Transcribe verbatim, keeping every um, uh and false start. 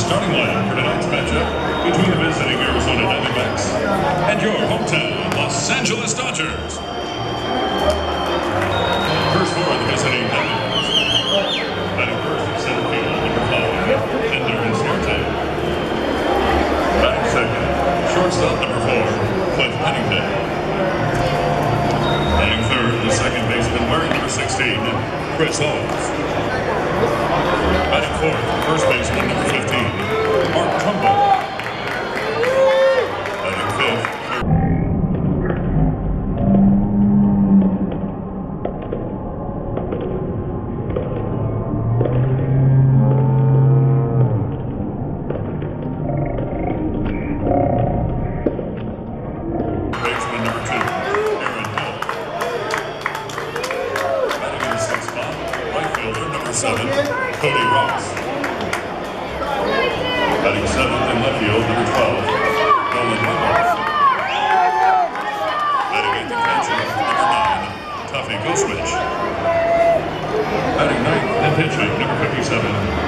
starting lineup for tonight's matchup between the visiting Arizona Diamondbacks and your hometown Los Angeles Dodgers. First for the visiting Diamondbacks. Batting first, center field, number five, Endurance Airtime. Batting second, shortstop, number four, Cliff Pennington. Batting third, the second baseman wearing number sixteen, Chris Holmes. Batting fourth, first baseman, number fifteen, Mark Trumbull. Batting fifth, baseman number two, Aaron Hill. Batting in the sixth spot, right fielder number seven, Cody Ross. Batting seventh in left field, number twelve, Nolan Warmups. Batting eighth in catcher, number nine, Tuffy Ghostwitch. Batting ninth in pitching, number fifty-seven,